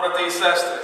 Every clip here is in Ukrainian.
брати і сестри!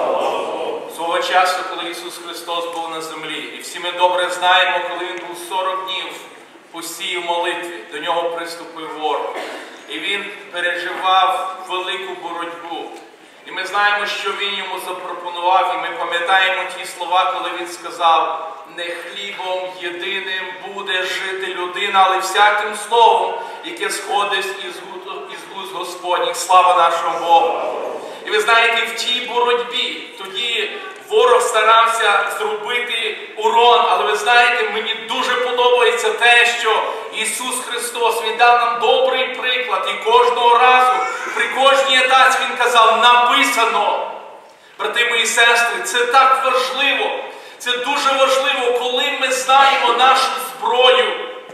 Свого часу, коли Ісус Христос був на землі, і всі ми добре знаємо, коли Він був 40 днів в постій в молитві, до Нього приступив ворог. І Він переживав велику боротьбу. І ми знаємо, що Він йому запропонував, і ми пам'ятаємо ті слова, коли Він сказав: не хлібом єдиним буде жити людина, але всяким словом, яке сходить із вуст Господніх. Слава нашому Богу! І ви знаєте, в тій боротьбі тоді ворог старався зробити урон, але ви знаєте, мені дуже подобається те, що Ісус Христос, Він дав нам добрий приклад, і кожного разу, при кожній атаці Він казав: написано. Брати мої сестри, це так важливо, це дуже важливо, коли ми знаємо нашу зброю.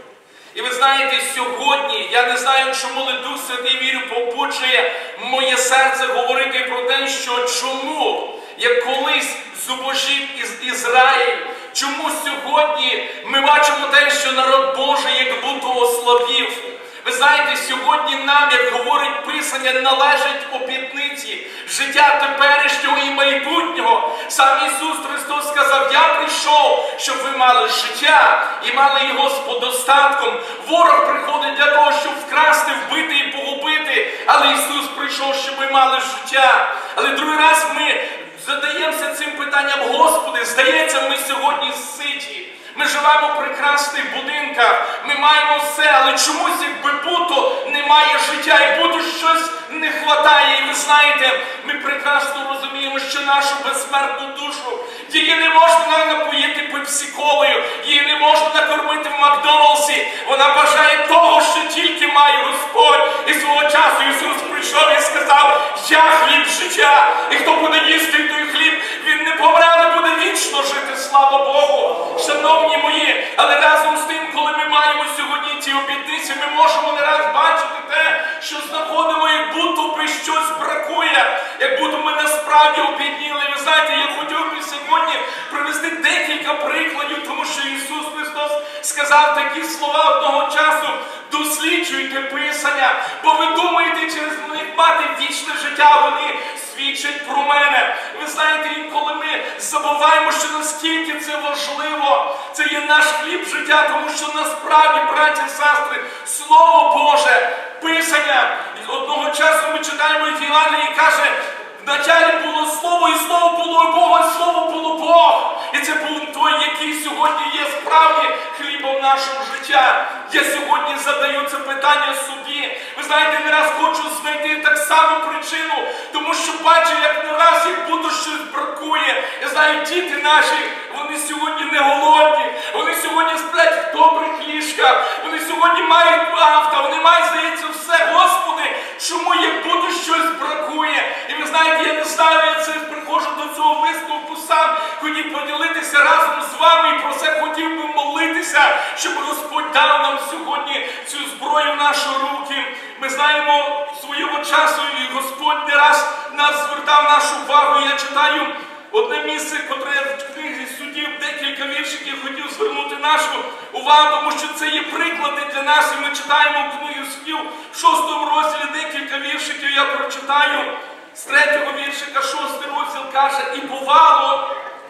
І ви знаєте, сьогодні, я не знаю, чому, але Дух Святий, вірю, побуджує моє серце говорити про те, що чому, як колись зубожив Ізраїль, чому сьогодні ми бачимо те, що народ Божий як будто ослабів. Ви знаєте, сьогодні нам, як говорить Писання, належать обітниці життя теперішнього і майбутнього. Сам Ісус Христос сказав: я прийшов, щоб ви мали життя і мали його з подостатком. Ворог приходить для того, щоб вкрасти, вбити і погубити, але Ісус прийшов, щоб ми мали життя. Але другий раз ми задаємося цим питанням: Господи, здається, ми сьогодні ситі. Ми живемо в прекрасних будинках, ми маємо все, але чомусь якби будто немає життя і будто щось не вистачає. І ви знаєте, ми прекрасно розуміємо, що нашу безсмертну душу, її не можна напоїти пепсі-колою, її не можна накормити в Макдональдсі. Вона бажає того, що тільки має Господь. І свого часу Ісус прийшов і сказав: я хліб життя, і хто буде їсти той хліб, він не помре, але буде вічно жити. Слава Богу! Шановні мої, але разом з тим, коли ми маємо сьогодні ці обітниці, ми можемо не раз бачити те, що знаходимо, як будто би щось бракує, як будто ми насправді обідніли. Ви знаєте, я хотів би сьогодні привести декілька прикладів, тому що Ісус Христос сказав такі слова одного часу: досліджуйте Писання, бо ви думаєте через них мати вічне життя, вони свідчать про мене. Ви знаєте, інколи ми забуваємо, що наскільки це важливо. Це є наш хліб життя, тому що насправді, браті і сестри, Слово Боже, Писання. Одного часу ми читаємо Євангелії і каже: вначалі було Слово, і Слово було Бог, і Слово було Бог. І це був той, який сьогодні є справді хлібом нашого життя. Я сьогодні задаю це питання собі. Ви знаєте, не раз хочу знайти так само причину, тому що бачу, як не раз, як будто щось бракує. Я знаю, діти наші, вони сьогодні не голодні, вони сьогодні сплять в добрих ліжках, вони сьогодні мають авто, вони мають, здається, все. Господи, чому як будто щось бракує? І ви знаєте, я не знаю, я це приходжу до цього висновку сам, хотів поділитися разом з вами і про це хотів би молитися, щоб Господь дав нам сьогодні цю зброю в наші руки. Ми знаємо свого часу, і Господь не раз нас звертав нашу увагу. Я читаю одне місце, котре я в книзі Суддів, декілька віршиків хотів звернути нашу увагу, тому що це є приклади для нас. І ми читаємо книгу Суддів в 6 розділі декілька віршиків, я прочитаю. З 3-го віршика, 6-й розділ каже: і бувало,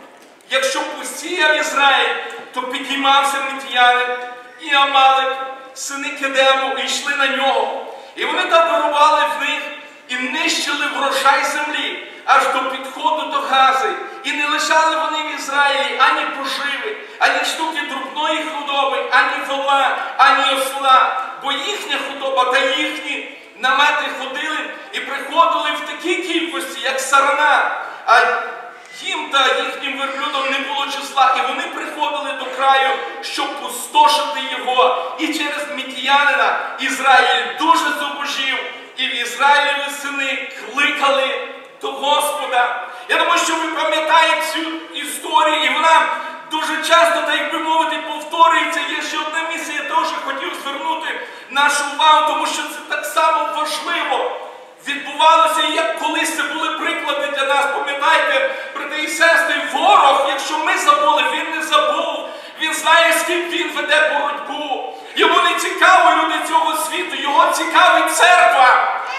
якщо посіяв Ізраїль, то підіймався Мід'янин і Амалик, сини Кедему, і йшли на нього. І вони таборували в них і нищили врожай землі аж до підходу до Гази. І не лишали вони в Ізраїлі ані поживи, ані штуки дрібної худоби, ані вола, ані осла, бо їхня худоба та їхні намети ходили і приходили в такій кількості, як сарана, а їм та їхнім верблюдам не було числа, і вони приходили до краю, щоб пустошити його. І через Мід'янина Ізраїль дуже зубожів, і в Ізраїлеві сини кликали до Господа. Я думаю, що ви пам'ятаєте цю історію, і вона дуже часто, так би мовити, повторюється. Є ще одне місце, я теж хотів звернути нашу увагу, тому що це так само важливо. Відбувалося, як колись це були приклади для нас. Пам'ятайте, брати і сестри, ворог, якщо ми забули, він не забув. Він знає, з ким він веде боротьбу. Йому не цікаво люди цього світу, його цікавить церква.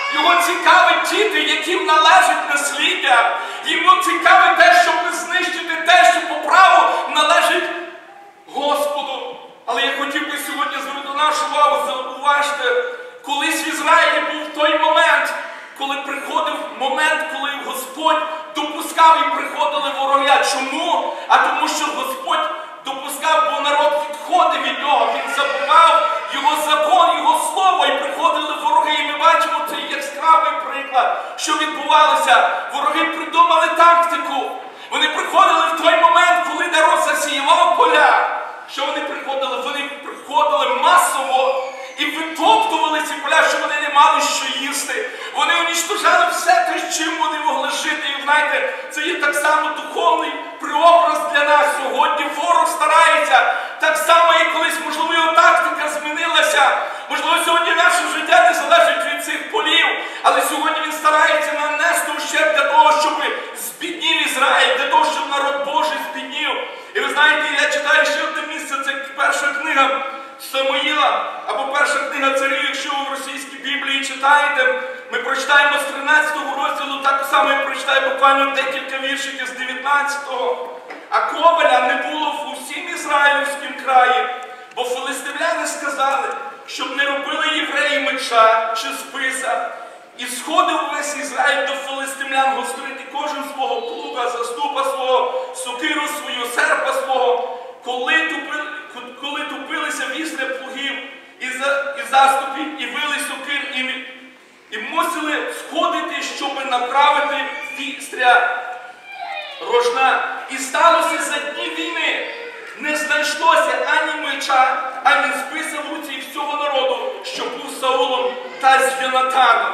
Його цікавить діти, яким належить насліддя. Йому цікавить те, щоб знищити те, що по праву належить Господу. Але я хотів би сьогодні звернути нашу увагу, зауважте, колись в Ізраїлі був той момент, коли приходив момент, коли Господь допускав і приходили вороги. А чому? А тому, що Господь допускав, бо народ відходив від нього. Він забував його закон, його слово, і приходили вороги. І ми бачимо цей яскравий приклад, що відбувалося. Вороги придумали тактику. Вони приходили в той момент, коли народ засіював поля. Що вони приходили? Вони приходили масово і витоптували ці поля, що вони не мали що їсти. Вони унічтожали все те, чим вони могли жити. І знаєте, це є так само духовний преобраз для нас. Сьогодні ворог старається, так само і колись, можливо, його тактика змінилася. Можливо, сьогодні наше життя не залежить від цих полів, але сьогодні він старається нанести ущерб для того, щоб збіднів Ізраїль, для того, щоб народ Божий збіднів. І ви знаєте, я читаю ще одне місце, це перша книга Самуїла, або перша книга царів, якщо ви в російській Біблії читаєте, ми прочитаємо з 13-го розділу, так само я прочитаю буквально декілька віршиків з 19-го. А коваля не було в усім Ізраїлівському краї, бо филистимляни сказали, щоб не робили євреї меча чи списа. І сходив весь Ізраїль до филистимлян гострити кожен свого плуга, заступа свого, сокиру свою, серпа свого, коли тупилися вісля плугів і заступів, і вили сокир, і мусили сходити, щоб направити вістря рожна. І сталося за дні війни. Не знайшлося ані меча, ані списа в руці всього народу, що був з Саулом та з Йонатаном.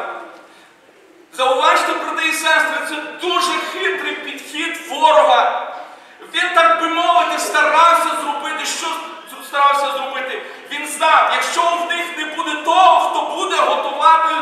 Зауважте, брати і сестри, це дуже хитрий підхід ворога. Він, так би мовити, старався зробити, що старався зробити. Він знав, якщо в них не буде того, хто буде готувати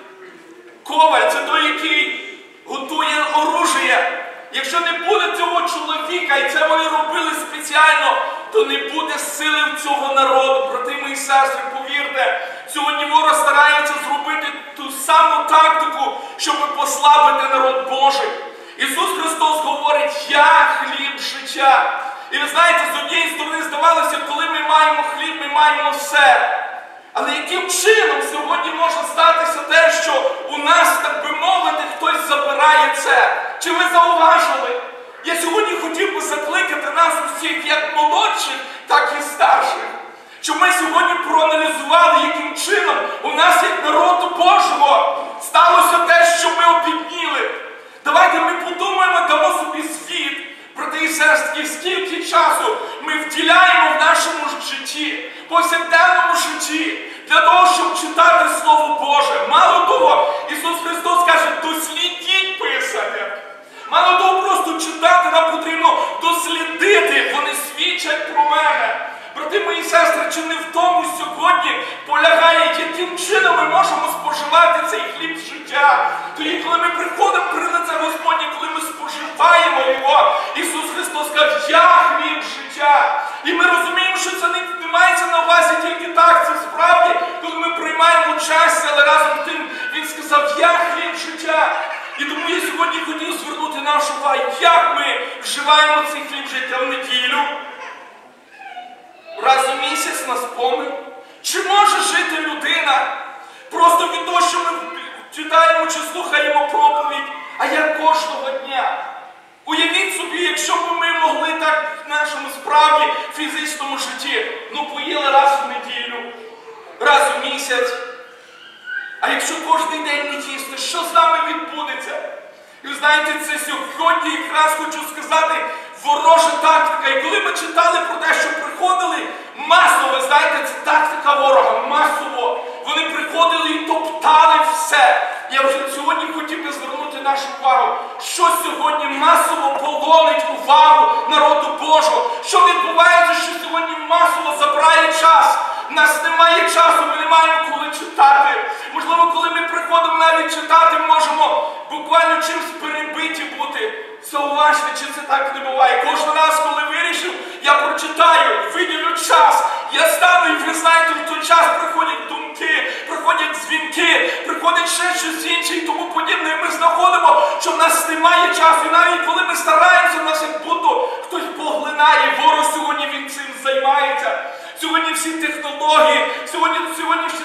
коваль, це той, який готує оружие. Якщо не буде цього чоловіка, і це вони робили спеціально, то не буде сили в цього народу. Брати мої сестри, повірте, сьогодні ворог старається зробити ту саму тактику, щоб послабити народ Божий. Ісус Христос говорить: «Я хліб життя». І ви знаєте, з однієї сторони здавалося, коли ми маємо хліб, ми маємо все. Але яким чином сьогодні може статися те, що у нас, так би мовити, хтось забирає це? Чи ви зауважили? Я сьогодні хотів би закликати нас усіх, як молодших, так і старших. Щоб ми сьогодні проаналізували, яким чином у нас, як народу Божого, сталося те, що ми обідніли. Давайте ми подумаємо, дамо собі звіт, брати і сестри, скільки часу ми вділяємо в нашому житті, повсякденному житті, для того, щоб читати Слово Боже. Мало того, Ісус Христос каже: дослідіть Писання. Мало того, просто читати, нам потрібно дослідити, вони свідчать про мене. Брати мої сестри, чи не в тому сьогодні полягає, яким чином ми можемо споживати цей хліб життя? Тоді, коли ми приходимо при лице Господнє, коли ми споживаємо його, Ісус Христос каже: «Я хліб життя». І ми розуміємо, що це не мається на увазі тільки так, це справді, коли ми приймаємо участь, але разом з тим Він сказав: «Я хліб життя». І тому я сьогодні хотів звернути нашу увагу, як ми вживаємо цей хліб життя в неділю, раз у місяць на спомин. Чи може жити людина просто від того, що ми читаємо чи слухаємо проповідь, а як кожного дня? Уявіть собі, якщо б ми могли так в нашому справді фізичному житті, поїли раз в неділю, раз у місяць. А якщо кожен день не їсти, що з нами відбудеться? І ви знаєте, це сьогодні якраз хочу сказати ворожа тактика. І коли ми читали про те, що приходили масово, знаєте, це тактика ворога, масово. Вони приходили і топтали все. Я вже сьогодні хотів би звернути нашу увагу, що сьогодні масово полонить увагу народу Божого. Що відбувається, що сьогодні масово забирає час. У нас немає часу, ми не маємо коли читати. Можливо, коли ми приходимо навіть читати, можемо буквально чимось перебиті бути. Зауважте, чи це так не буває. Кожен раз, коли вирішив, я прочитаю, виділю час. Я стану, і ви знаєте, в той час приходять думки, приходять приходять дзвінки, приходить ще щось інше і тому подібне. І ми знаходимо, що в нас немає часу. І навіть коли ми стараємося, в нас як будто хтось поглинає. Ворог сьогодні він цим займається. Сьогодні всі технології, сьогодні всі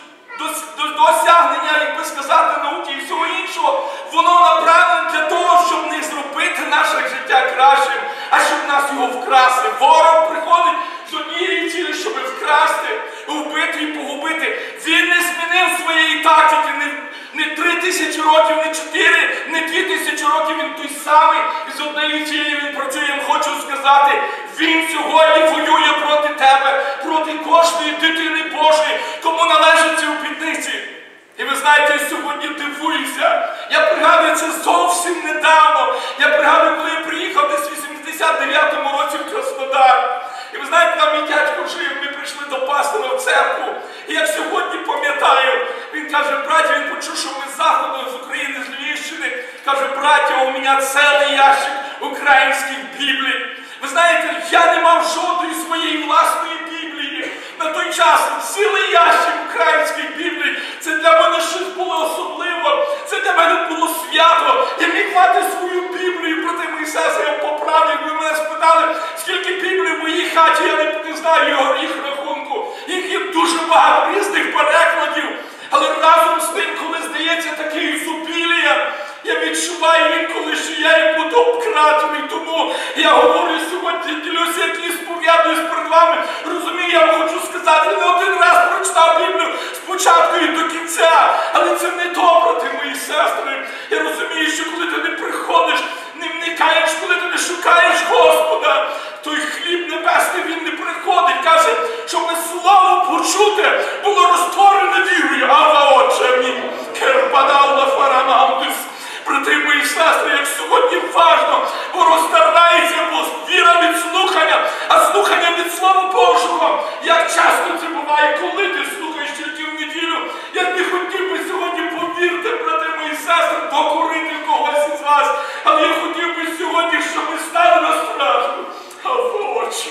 досягнення, як би сказати, науки і всього іншого, воно направлено для того, щоб не зробити наше життя кращим, а щоб нас його вкрасти. Ворог приходить з однієї цілі, щоб вкрасти, вбити і погубити. Він не змінив своєї тактики, не 3000 років, не 4, не 2000 років, він той самий, і з однієї цілі він працює. Я хочу сказати, він сьогодні воює проти тебе, проти кожної дитини Божої, кому належать ці обітниці. І ви знаєте, я сьогодні дивуюся. Я пригадую це зовсім недавно. Я пригадую, коли я приїхав десь в 89-му році в Краснодар. І ви знаєте, там мій дядько жив, ми прийшли до пастора в церкву. І я сьогодні пам'ятаю, він каже, браття, він почув, що ми з Заходу, з України, з Львівщини. Каже, браття, у мене цілий ящик українських Біблій. Ви знаєте, я не мав жодної своєї власної Біблії. На той час цілий ящик українських Біблій. Це для мене щось було особливо. Це для мене було свято. Я міг мати свою Біблію, брати мої сестри, я поправлю, якби мене спитали, скільки Біблій в моїй хаті, я не знаю їх рахунку. Їх є дуже багато різних перекладів. Але разом з тим, коли здається таке ізобілія, я відчуваю інколи, що я як буду обкрадений. Тому я говорю сьогодні, ділюся, як і сповідуюсь перед вами. Розумію, я вам хочу сказати, я не один раз прочитав Біблію спочатку і до кінця. Але це не добре, ти мої сестри. Я розумію, що коли ти не приходиш, не вникаєш, коли ти не шукаєш Господа, той хліб небесний, він не приходить. Каже, щоб слово почуте було розтворене вірою. Ава, Отче мій, керпадалла фарамаутис. Брати мої сестри, як сьогодні важно, бо розтарається, бо віра від слухання, а слухання від Слова Божого. Як часто це буває, коли ти слухаєш тільки в неділю. Я не хотів би сьогодні, повірте, брати мої сестри, докорити когось із вас. Але я хотів би сьогодні, щоб ми стали на стражу. А в очі.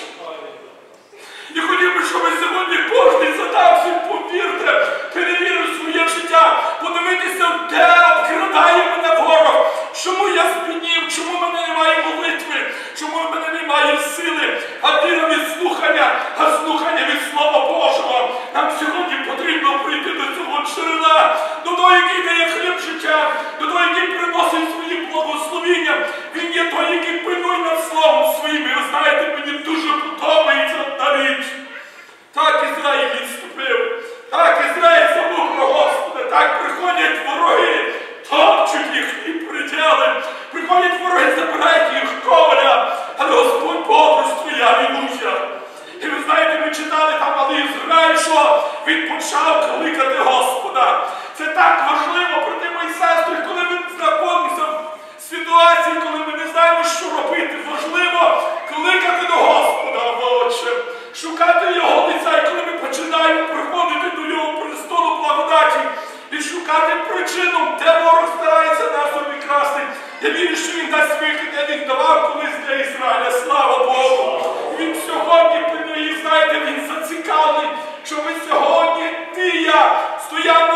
Я хотів би, щоб сьогодні кожен задався, повірте, перевірив своє життя, подивитися, де обкрадає мене ворог, чому я збіднів, чому в мене немає молитви, чому в мене немає сили, а віра від слухання, а слухання від Слова Божого. Нам сьогодні потрібно прийти до цього джерела, до того, який дає хліб життя, до того, який приносить свої благословіння. Він є той, який пильнує над Словом своїм. І ви знаєте, мені дуже подобається одна річ. Так Ізраїль відступив, так Ізраїль забув про Господа, так приходять вороги, топчуть їх і приділи, приходять вороги, забирають їх коваля, але Господь бодрствує, алілуя. І ви знаєте, ми читали там, але Ізраїль, що він почав кликати Господа. Це так важливо, брати мої сестри, коли ми знаходимося в ситуації, коли ми не знаємо, що робити. Важливо кликати до Господа, Отче, шукати Його лиця, і коли ми починаємо приходити до Його престолу благодаті і шукати причину, де ворог старається нас обікрасти. Я вірю, що він дасть вихід, я він давав колись для Ізраїля, слава Богу. Він сьогодні, знаєте, він зацікавлений, що ми сьогодні, ти і я, стояв